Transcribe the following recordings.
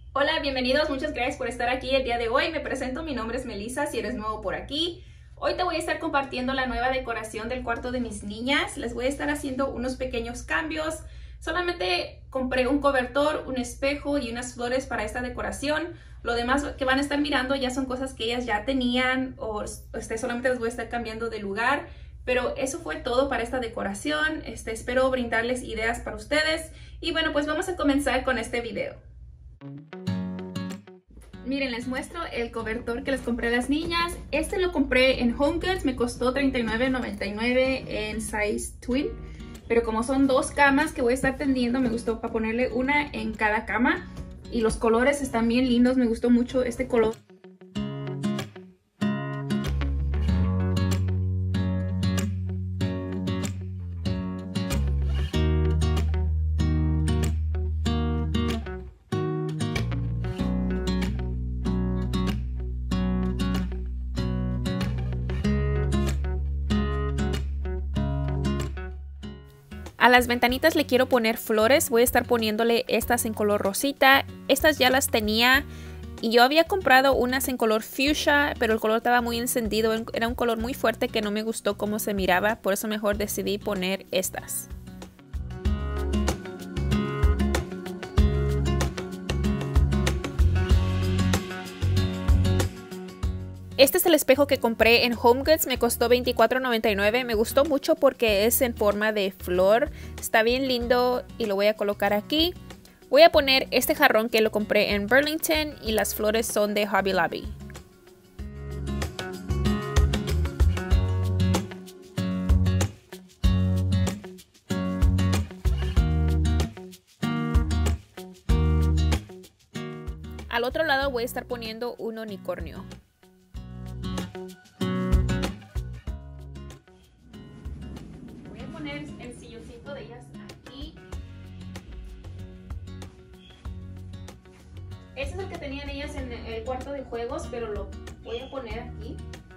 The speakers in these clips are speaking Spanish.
Hola, bienvenidos, muchas gracias por estar aquí el día de hoy. Me presento, mi nombre es Melissa, si eres nuevo por aquí. Hoy te voy a estar compartiendo la nueva decoración del cuarto de mis niñas. Les voy a estar haciendo unos pequeños cambios. Solamente compré un cobertor, un espejo y unas flores para esta decoración. Lo demás que van a estar mirando ya son cosas que ellas ya tenían o solamente les voy a estar cambiando de lugar. Pero eso fue todo para esta decoración. Espero brindarles ideas para ustedes. Y bueno, pues vamos a comenzar con este video. Miren, les muestro el cobertor que les compré a las niñas. Este lo compré en HomeGoods, me costó $39.99 en size twin. Pero como son dos camas que voy a estar tendiendo, me gustó para ponerle una en cada cama. Y los colores están bien lindos, me gustó mucho este color. A las ventanitas le quiero poner flores, voy a estar poniéndole estas en color rosita. Estas ya las tenía y yo había comprado unas en color fuchsia, pero el color estaba muy encendido, era un color muy fuerte que no me gustó cómo se miraba, por eso mejor decidí poner estas. Este es el espejo que compré en HomeGoods, me costó $24.99, me gustó mucho porque es en forma de flor, está bien lindo y lo voy a colocar aquí. Voy a poner este jarrón que lo compré en Burlington y las flores son de Hobby Lobby. Al otro lado voy a estar poniendo un unicornio. El silloncito de ellas aquí. Este es el que tenían ellas en el cuarto de juegos, pero lo voy a poner aquí.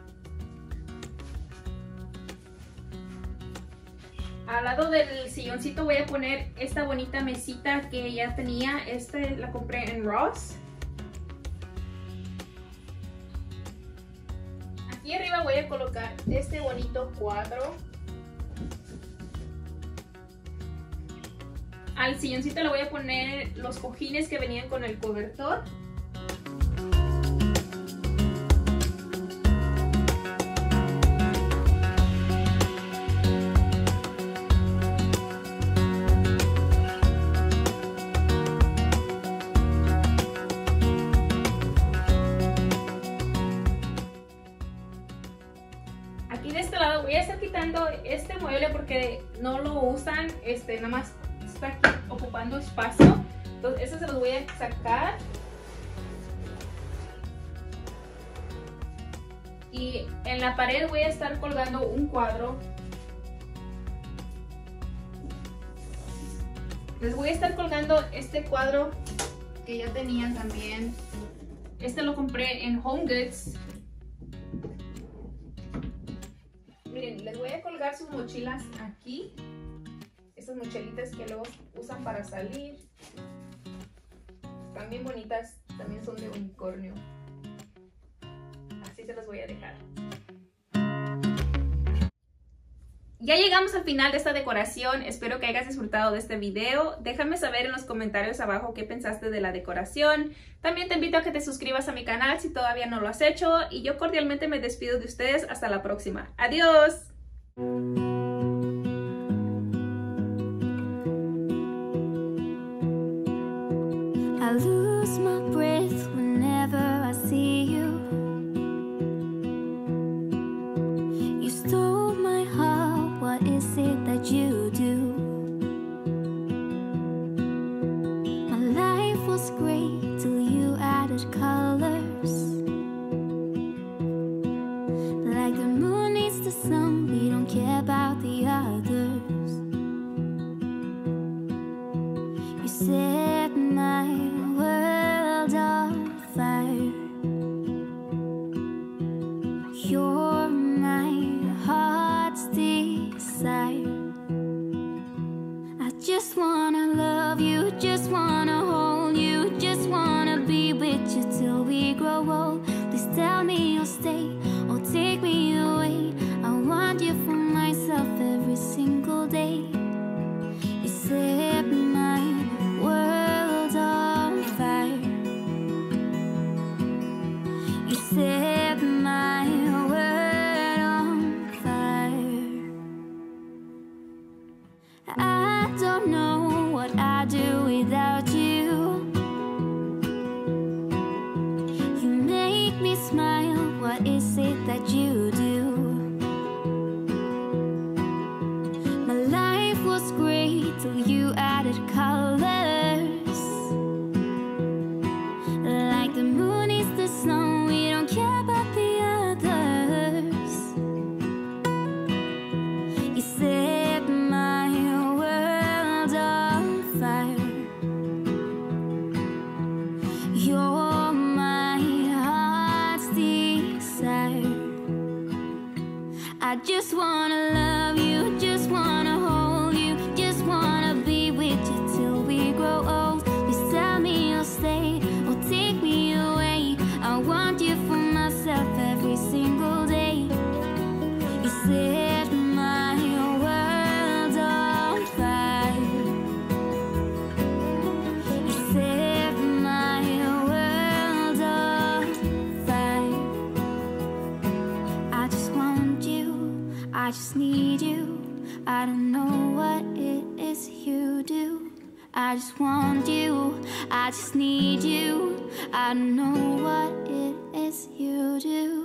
Al lado del silloncito voy a poner esta bonita mesita que ya tenía. Esta la compré en Ross. Aquí arriba voy a colocar este bonito cuadro. Al silloncito le voy a poner los cojines que venían con el cobertor. Aquí de este lado voy a estar quitando este mueble porque no lo usan, nada más está aquí ocupando espacio. Entonces eso se los voy a sacar. Y en la pared voy a estar colgando un cuadro. Les voy a estar colgando este cuadro que ya tenían también. Este lo compré en HomeGoods. Miren, les voy a colgar sus mochilas aquí. Estas mochilitas que luego usan para salir. Están bien bonitas. También son de unicornio. Así se las voy a dejar. Ya llegamos al final de esta decoración. Espero que hayas disfrutado de este video. Déjame saber en los comentarios abajo qué pensaste de la decoración. También te invito a que te suscribas a mi canal si todavía no lo has hecho. Y yo cordialmente me despido de ustedes. Hasta la próxima. ¡Adiós! I lose my breath whenever I see you. You stole my heart, what is it that you do? My life was great till you added colors. Like the moon needs the sun, we don't care about the others. You set my world on fire. just wanna love you, just wanna hold you, just wanna be with you till we grow old. You tell me you'll stay or take me away. I want you for myself every single day. You set my world on fire. You set my world on fire. I just want you, I just need you. I don't know what it is you do. I just want you, I just need you. I don't know what it is you do.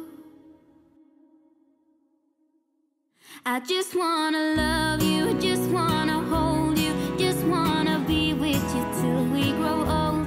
I just wanna love you, just wanna hold you, just wanna be with you till we grow old.